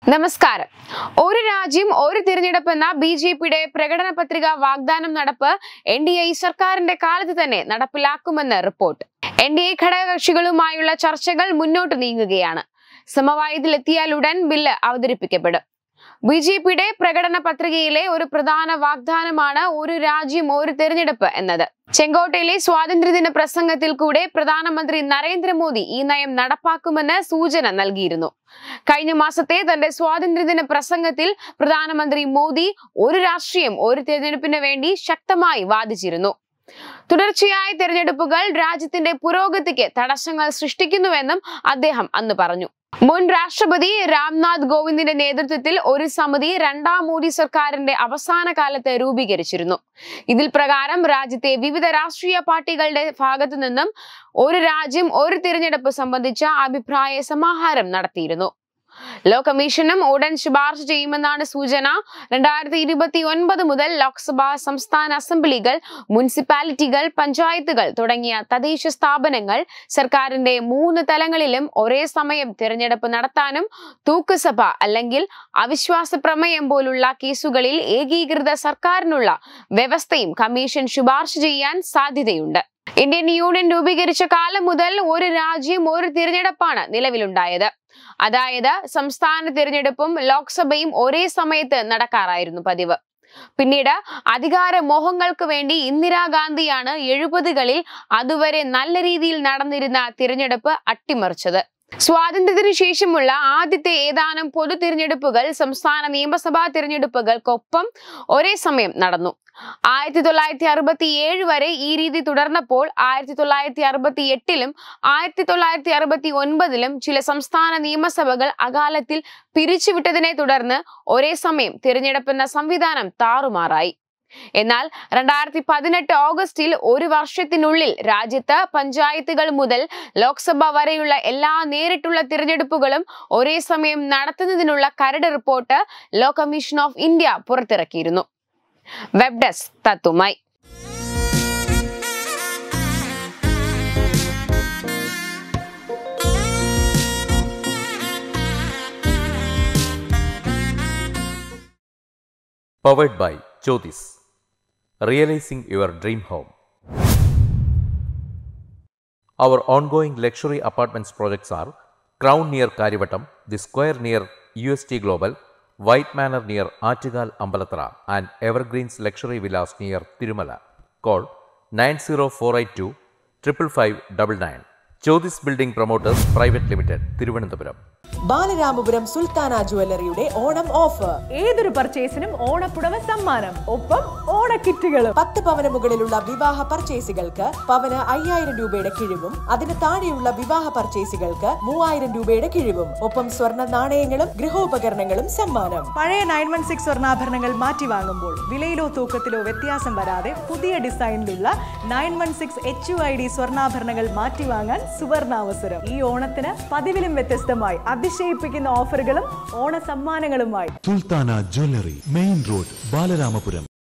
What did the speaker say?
നമസ്കാരം. ഒരു രാജ്യം ഒരു തിരഞ്ഞെടുപ്പ് എന്ന ബിജെപിയുടെ പ്രകടന പത്രിക വാഗ്ദാനം നടപ്പ് എൻഡിഎ സർക്കാരിന്റെ കാലത്ത് തന്നെ നടപ്പിലാക്കുമെന്ന് റിപ്പോർട്ട്. എൻഡിഎ ഘടകകക്ഷികളുമായുള്ള ചർച്ചകൾ മുന്നോട്ട് നീങ്ങുകയാണ്. സമവായത്തിലെത്തിയാൽ ഉടൻ ബില്ല് അവതരിപ്പിക്കപ്പെടും. ബിജെപിയുടെ പ്രകടന പത്രികയിലെ ഒരു പ്രധാന വാഗ്ദാനമാണ് ഒരു രാജ്യം ഒരു തിരഞ്ഞെടുപ്പ് എന്നത്. ചെങ്കോട്ടയിലെ സ്വാതന്ത്ര്യദിന പ്രസംഗത്തിൽ കൂടെ പ്രധാനമന്ത്രി നരേന്ദ്രമോദി ഈ നയം നടപ്പാക്കുമെന്ന് സൂചന നൽകിയിരുന്നു. കഴിഞ്ഞ മാസത്തെ തന്റെ സ്വാതന്ത്ര്യദിന പ്രസംഗത്തിൽ പ്രധാനമന്ത്രി മോദി ഒരു രാഷ്ട്രീയം ഒരു തിരഞ്ഞെടുപ്പിന് വേണ്ടി ശക്തമായി വാദിച്ചിരുന്നു. തുടർച്ചയായ തിരഞ്ഞെടുപ്പുകൾ രാജ്യത്തിന്റെ പുരോഗതിക്ക് തടസ്സങ്ങൾ സൃഷ്ടിക്കുന്നുവെന്നും അദ്ദേഹം അന്ന് പറഞ്ഞു. മുൻ രാഷ്ട്രപതി രാംനാഥ് കോവിന്ദിന്റെ നേതൃത്വത്തിൽ ഒരു സമിതി രണ്ടാം മോദി സർക്കാരിന്റെ അവസാന കാലത്ത് രൂപീകരിച്ചിരുന്നു. ഇതിൽ പ്രകാരം രാജ്യത്തെ വിവിധ രാഷ്ട്രീയ പാർട്ടികളുടെ ഭാഗത്തു നിന്നും ഒരു രാജ്യം ഒരു തിരഞ്ഞെടുപ്പ് സംബന്ധിച്ച അഭിപ്രായ സമാഹാരം നടത്തിയിരുന്നു. ലോ കമ്മീഷനും ഉടൻ ശുപാർശ ചെയ്യുമെന്നാണ് സൂചന. 2029 മുതൽ ലോക്സഭ, സംസ്ഥാന അസംബ്ലികൾ, മുനിസിപ്പാലിറ്റികൾ, പഞ്ചായത്തുകൾ തുടങ്ങിയ തദ്ദേശ സ്ഥാപനങ്ങൾ സർക്കാരിന്റെ 3 തലങ്ങളിലും ഒരേ സമയം തിരഞ്ഞെടുപ്പ് നടത്താനും തൂക്കുസഭ അല്ലെങ്കിൽ അവിശ്വാസ പ്രമേയം പോലുള്ള കേസുകളിൽ ഏകീകൃത സർക്കാരിനുള്ള വ്യവസ്ഥയും കമ്മീഷൻ ശുപാർശ ചെയ്യാൻ സാധ്യതയുണ്ട്. ഇന്ത്യൻ യൂണിയൻ രൂപീകരിച്ച കാലം മുതൽ ഒരു രാജ്യം ഒരു തിരഞ്ഞെടുപ്പാണ് നിലവിലുണ്ടായത്. അതായത് സംസ്ഥാന തിരഞ്ഞെടുപ്പും ലോക്സഭയും ഒരേ സമയത്ത് നടക്കാറായിരുന്നു പതിവ്. പിന്നീട് അധികാര മോഹങ്ങൾക്ക് വേണ്ടി ഇന്ദിരാഗാന്ധിയാണ് 70കളിൽ അതുവരെ നല്ല രീതിയിൽ നടന്നിരുന്ന തിരഞ്ഞെടുപ്പ് അട്ടിമറിച്ചത്. സ്വാതന്ത്ര്യത്തിനു ശേഷമുള്ള ആദ്യത്തെ ഏതാനും പൊതു തിരഞ്ഞെടുപ്പുകൾ സംസ്ഥാന നിയമസഭാ തിരഞ്ഞെടുപ്പുകൾക്കൊപ്പം ഒരേ സമയം നടന്നു. 1967 വരെ ഈ രീതി തുടർന്നപ്പോൾ 1968ലും 1969ലും ചില സംസ്ഥാന നിയമസഭകൾ അകാലത്തിൽ പിരിച്ചുവിട്ടതിനെ തുടർന്ന് ഒരേ സമയം തിരഞ്ഞെടുപ്പെന്ന സംവിധാനം താറുമാറായി. എന്നാൽ 2018 ഓഗസ്റ്റിൽ ഒരു വർഷത്തിനുള്ളിൽ രാജ്യത്ത് പഞ്ചായത്തുകൾ മുതൽ ലോക്സഭ വരെയുള്ള എല്ലാ നേരിട്ടുള്ള തിരഞ്ഞെടുപ്പുകളും ഒരേ സമയം നടത്തുന്നതിനുള്ള കരട് report Law Commission of India പുറത്തിറക്കിയിരുന്നു. വെബ് ഡെസ്ക് തത്തുമൈ. Powered by Jyotis. Realizing your dream home. Our ongoing luxury apartments projects are Crown near Karivattam, The Square near UST Global, White Manor near Aattugal Ambalathara, and Evergreens Luxury Villas near Tirumala. Call 90482 55599. Jyotis Building Promoters Private Limited, Thiruvananthapuram. Balaramapuram Sultana ജ്വല്ലറിയുടെ Onam offer. ഏതൊരു പർച്ചേസിനും ഓണപ്പുടവ സമ്മാനം, ഒപ്പം ഓണക്കിറ്റുകളും. 10 പവന് മുകളിലുള്ള വിവാഹ പർച്ചേസുകൾക്ക് പവന് 5000 രൂപയുടെ കിഴിവും, അതിന് താഴെയുള്ള വിവാഹ പർച്ചേസുകൾക്ക് 3000 രൂപയുടെ കിഴിവും, ഒപ്പം സ്വർണ്ണ നാണയങ്ങളും ഗൃഹോപകരണങ്ങളും സമ്മാനം. പഴയ 916 സ്വർണ്ണാഭരണങ്ങൾ മാറ്റി വാങ്ങുമ്പോൾ വിലയിലോ തൂക്കത്തിലോ വ്യത്യാസം വരാതെ പുതിയ ഡിസൈനിലുള്ള 916 HUID സ്വർണ്ണാഭരണങ്ങൾ മാറ്റി വാങ്ങാൻ സുവർണാവസരം. ഈ ഓണത്തിന് പതിവിലും വ്യത്യസ്തമായി അതിശയിപ്പിക്കുന്ന ഓഫറുകളും ഓണ സമ്മാനങ്ങളുമായി Sultana jewellery, main road, Balaramapuram.